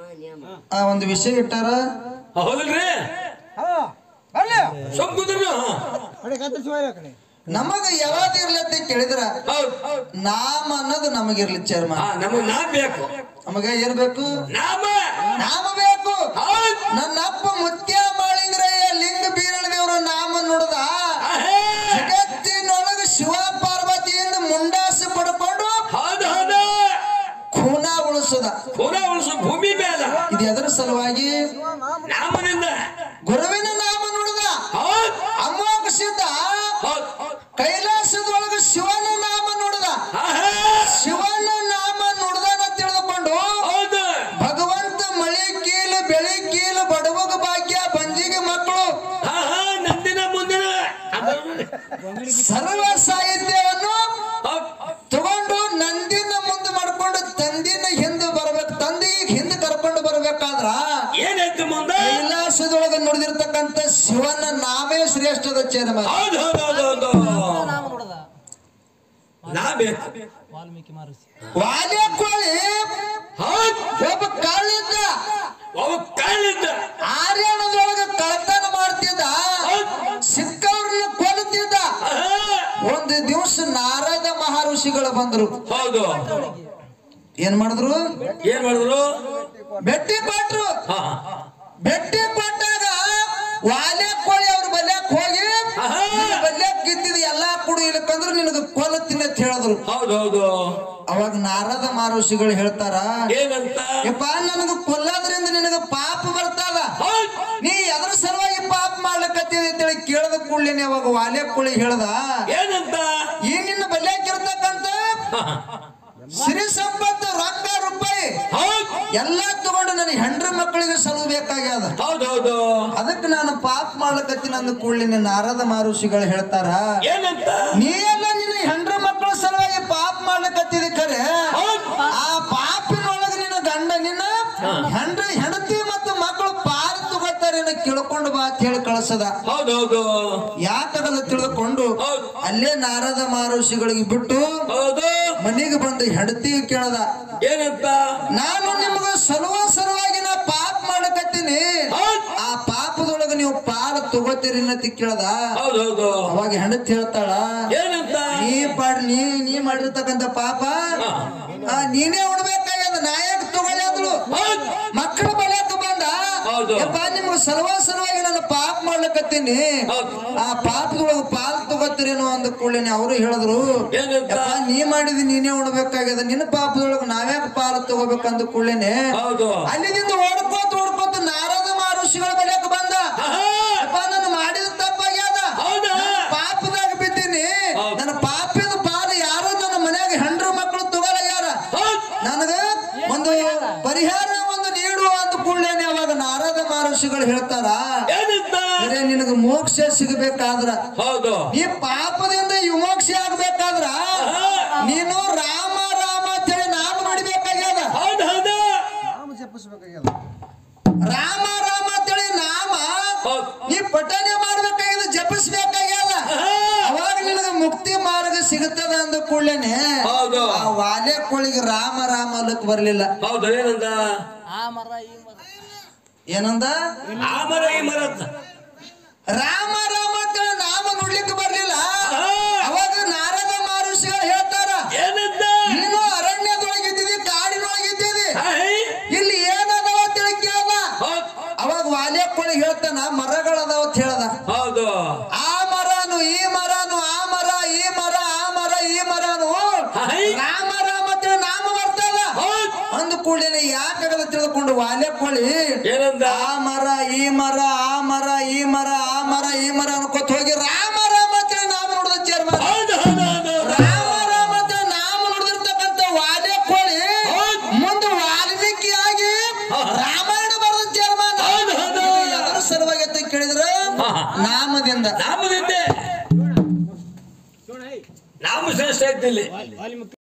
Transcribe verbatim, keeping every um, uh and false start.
ಆ ಒಂದು ವಿಷಯ ಇಟ್ಟಾರ ಹೌದಲ್ರಿ ನಮಗ ಯಾವಾಗ ಇರ್ಲಿ ಅಂತ ಕೇಳಿದ್ರ ನಾಮ ಅನ್ನೋದು ನಮಗಿರ್ಲಿ ಚರ್ಮ ನಮಗ್ ನಾ ಬೇಕು ನಮಗ ಏನ್ ಬೇಕು ನಾಮ ನಾಮ ಬೇಕು ನನ್ನ ಅಪ್ಪ ಮುತ್ಯ ಮಾಳಿಂಗ್ರಯ್ಯ ಲಿಂಗ ಬೀರಣ ದೇವರು ನಾಮ ನುಡಿದ ಜಗತ್ತಿನೊಳಗ ಶಿವ ಪಾರ್ವತಿಯಿಂದ ಮುಂಡಾಸು ಪಡ್ಕೊಂಡು ಖೂನ ಉಳಿಸದ ಖೂನ ಉಳಿಸೋ ಭೂಮಿ ಮೇಲೆ ಇದು ಎದರ ಸಲುವಾಗಿ ನಾಮದಿಂದ ಗುರುವಿನ ನಾಮ ನುಡಿದ ಅಮೋಘ ಸಿದ್ಧ ಕೈಲಾಸದೊಳಗ ಶಿವನ ನಾಮ ನುಡಿದ ಶಿವನ ನಾಮ ನುಡಿದನ ತಿಳಿದುಕೊಂಡು ಭಗವಂತ ಮಳಿ ಕೀಲು ಬೆಳಿ ಕೀಲು ಬಡವಗ ಭಾಗ್ಯ ಬಂಜಿಗೆ ಮಕ್ಕಳು ನಂದಿನ ಮುಂದಿನ ಸರ್ವ ಸಾಹಿತ್ಯವನ್ನು ತಗೊಂಡು ನಂದಿನ ಮುಂದೆ ಮಾಡ್ಕೊಂಡು ತಂದಿನ ಹಿಂದೆ ಬರ್ಬೇಕು ತಂದಿಗೆ ಹಿಂದೆ ಕರ್ಕೊಂಡು ಬರ್ಬೇಕಾದ್ರ ಏನಾಯ್ತು ಮುಂದ ಕೈಲಾಸದೊಳಗ ನುಡಿದಿರ್ತಕ್ಕಂಥ ಶಿವನ ನಾಮೇ ಶ್ರೇಷ್ಠದ ಚೇರ್ಮ ನಾ ಬೇಕು ವಾಲ್ಮೀಕಿ ಮಹರ್ಷಿ ವಾಲ್ಯ ಕೋಳಿ ಒಬ್ಬ ಕಾಳಿದ್ದ ಅವ ಕಾಳಿದ್ದ ಆರ್ಯಾಣದೊಳಗ ಕಳತನ ಮಾಡ್ತಿದ್ದ ಸಿಕ್ಕವ್ರನ್ನ ಕೊಲ್ತಿದ್ದ ಒಂದು ದಿವಸ ನಾರದ ಮಹರ್ಷಿಗಳು ಬಂದ್ರು ಹೌದು ಏನ್ ಮಾಡಿದ್ರು ಏನ್ ಮಾಡಿದ್ರು ಭೇಟಿ ಕೊಟ್ರು ಭೇಟಿ ಕೊಟ್ಟಾಗ ವಾಲ್ಯ ಕೋಳಿ ಅವ್ರ ಬಲ್ಯಾಕ್ ಹೋಗಿ ಬಲ್ಯಾಕ್ ಗಿದ್ದಿದ್ ಎಲ್ಲಾ ಕುಡು ಇಲ್ಲಕಂದ್ರು ನಿನಗ ಕೊಲ ತಿನ್ನತ್ ಹೇಳಿದ್ರು ಹೌದೌದು ಅವಾಗ ನಾರದ ಮಹರ್ಷಿಗಳು ಹೇಳ್ತಾರ ಏನಂತ ಯಪ್ಪ ನನಗ ಕೊಲ್ಲೋದ್ರಿಂದ ನಿನಗ ಪಾಪ ಬರ್ತದ ನೀ ಎದ್ರ ಸಲುವಾಗಿ ಪಾಪ ಮಾಡ್ಲಕತ್ತಿದೆ ಅಂತೇಳಿ ಕೇಳದ ಕೂಡ್ಲೇನೆ ಅವಾಗ ವಾಲ್ಯ ಕೋಳಿ ಹೇಳ್ದ ಏನಂತ ಈ ನಿನ್ನ ಬಲ್ಯಾಕಿರ್ತಕ್ಕಂತ ಸಿರಿ ಸಂಪತ್ತು ರೊಕ್ಕ ರೂಪಾಯಿ ಎಲ್ಲಾ ತಗೊಂಡು ನನಗೆ ಹೆಂಡ್ರ ಮಕ್ಕಳಿಗೆ ಸಲುವು ಬೇಕಾಗ್ಯದ ಹೌದೌದು ಅದಕ್ಕೆ ನಾನು ಪಾಪ ಮಾಡ್ಲಕತ್ತೀನಿ ಅಂದ ಕೂಡ್ಲಿನ ನಾರದ ಮಹರ್ಷಿಗಳು ಹೇಳ್ತಾರ ಏನಂತ ನೀ ಎಲ್ಲ ನಿನ್ನ ಹೆಂಡ್ರ ಮಕ್ಕಳ ಸಲುವಾಗಿ ಪಾಪ ಮಾಡ್ಲಕತ್ತಿದೆ ಖರೆ ಆ ಪಾಪಿನೊಳಗೆ ನಿನ್ನ ಗಂಡ ನಿನ್ನ ಹೆಂಡ್ರ ಹೆಂಡತಿ ಮತ್ತು ಮಕ್ಕಳು ಪಾರು ತಗೋತಾರೆ ಕೇಳ್ಕೊಂಡು ಬಾ ಅಂತ ಹೇಳಿ ಕಳಿಸದ ಹೌದೌದು ಯಾಕದ ತಿಳಿದುಕೊಂಡು ಅಲ್ಲೇ ನಾರದ ಮಹರ್ಷಿಗಳಿಗೆ ಬಿಟ್ಟು ಹೌದು ಮನೆಗೆ ಬಂದು ಹೆಂಡತಿ ಕೇಳದ ಏನಂತ ನಾನು ನಿಮಗ ಸಲುವ ಸಲುವಾಗಿ ನಾ ಪಾಪ ಮಾಡಕತ್ತೀನಿ ಆ ಪಾಪದೊಳಗ ನೀವು ಪಾಲ ತಗೋತೀರಿ ಅನ್ನತಿ ಕೇಳದ ಹೌದೌದು ಅವಾಗ ಹೆಂಡತಿ ಹೇಳ್ತಾಳ ಏನಂತ ನೀ ಪಾಡ್ ನೀ ನೀ ಮಾಡಿರ್ತಕ್ಕಂಥ ಪಾಪ ನೀನೇ ಉಡ್ಬೇಕಾಗ್ಯದ ನಾಯಕ ತಗೊಳ್ಳಿ ಅಂದ್ಲು ಮಕ್ಕಳ ಬಲ್ಯಾಕ ಬಂದ ಯಪ್ಪ ನಿಮ್ಗ ಸಲುವ ಸಲುವಾಗಿ ನಾನು ಪಾಪ ಮಾಡ್ಲಕತ್ತೀನಿ ಆ ಪಾಪದೊಳಗ ಪಾಲ್ ತಗೋತೀರೇನೋ ಅಂದ ಕೂಡಲೇನೆ ಅವರು ಹೇಳಿದ್ರು ಯಪ್ಪ ನೀ ಮಾಡಿದಿ ನೀನೇ ಉಡ್ಬೇಕಾಗ್ಯದ ನಿನ್ನ ಪಾಪದೊಳಗ ನಾವ್ಯಾಕ ಪಾಲು ತಗೋಬೇಕಂದ ಕೂಡಲೇನೆ ಅಲ್ಲಿದಿಂದ ಓಡ್ಕೋತ ಓಡ್ಕೋತ ನಾರದ ಮಹರ್ಷಿಗಳ ಬಲ್ಯಾಕ ಬಂದ ಯಪ್ಪ ನಾನು ಮಾಡಿದ ತಪ್ಪಾಗ್ಯದ ಪಾಪದಾಗ ಬಿದ್ದೀನಿ ನನ್ನ ಪಾಪದ ಪಾಲು ಯಾರು ನನ್ನ ಮನ್ಯಾಗ ಹೆಂಡ್ರ ಮಕ್ಕಳು ತಗೊಳ್ಯಾರ ನನಗ ಒಂದು ಪರಿಹಾರ ಒಂದು ನೀಡುವ ಅಂದ ಕೂಡಲೇನೆ ಅವಾಗ ನಾರದ ಮಹರ್ಷಿಗಳು ಹೇಳ್ತಾರ ನಿನಗ ಮೋಕ್ಷ ಸಿಗಬೇಕಾದ್ರ ಹೌದು ಈ ಪಾಪದಿಂದ ವಿಮೋಕ್ಷ ಆಗ್ಬೇಕಾದ್ರ ನೀನು ರಾಮ ರಾಮ ಅಂತೇಳಿ ನಾಮ ನುಡಿಬೇಕಾಗ್ಯದ ರಾಮ ರಾಮ ಅಂತೇಳಿ ನಾಮ ನೀ ಪಠನೆ ಮಾಡ್ಬೇಕಾಗ್ಯದ ಜಪಿಸ್ಬೇಕಾಗ್ಯದ ಅವಾಗ ನಿನಗ ಮುಕ್ತಿ ಮಾರ್ಗ ಸಿಗುತ್ತದ ಅಂದ ಕೂಡಲೇನೆ ಆ ವಾಲ್ಯ ಕೋಳಿಗೆ ರಾಮ ರಾಮ ಅಲ್ಲಕ್ ಬರ್ಲಿಲ್ಲ ಹೌದು ಏನಂದ ಏನಂದ ಆ ಮರ ಈ ಮರ ರಾಮ ರಾಮ ಅಂತೇಳಿ ನಾಮ ನುಡ್ಲಿಕ್ಕೆ ಬರ್ಲಿಲ್ಲ ಅವಾಗ ನಾರದ ಮಹರ್ಷಿಗಳು ಹೇಳ್ತಾರ ಏನಂತ ನೀನು ಅರಣ್ಯದೊಳಗಿದ್ದೀವಿ ಕಾಡಿನೊಳಗಿದ್ದೀವಿ ಇಲ್ಲಿ ಏನದಾವ ಅಂತೇಳಿ ಕೇಳದ ಅವಾಗ ವಾಲ್ಯ ಕೋಳಿ ಹೇಳ್ತಾನ ಮರಗಳದಾವ ಅಂತ ಹೇಳದ ಹೌದು ಆ ಮರನು ಈ ಮರನು ಆ ಮರ ಈ ಮರ ಆ ಮರ ಈ ಮರನು ರಾಮ ರಾಮ ಅಂತೇಳಿ ನಾಮ ಬರ್ತದ ಅಂದ ಕೂಡಲೇ ಯಾಕಾಗದ ತಿಳ್ಕೊಂಡು ವಾಲ್ಯ ಕೋಳಿ ಏನಂದ ಆ ಮರ ಈ ಮರ ಆ ಮರ ಈ ಮರ ಆ ಮರ ಈ ಮರ ಅನ್ಕೋತ ಹೋಗಿ ರಾಮ ರಾಮ ಅಂತೇಳಿ ನಾಮ ನೋಡಿದ ಚೇರ್ಮ ರಾಮ ರಾಮ ಅಂತ ನಾಮ ನೋಡಿದಿರ್ತಕ್ಕಂಥ ವಾಲ್ಯ ಕೋಳಿ ಮುಂದೆ ವಾಲ್ಮೀಕಿ ಆಗಿ ರಾಮಾಯಣ ಬರೆದ ಚೇರ್ಮ ಅದರ ಸಲುವಾಗಿ ಅಂತ ಕೇಳಿದ್ರ ನಾಮದಿಂದ ನಾಮದಿಂದ ನಾಮ ಶ್ರೇಷ್ಠ ಐತಿ ಇಲ್ಲಿ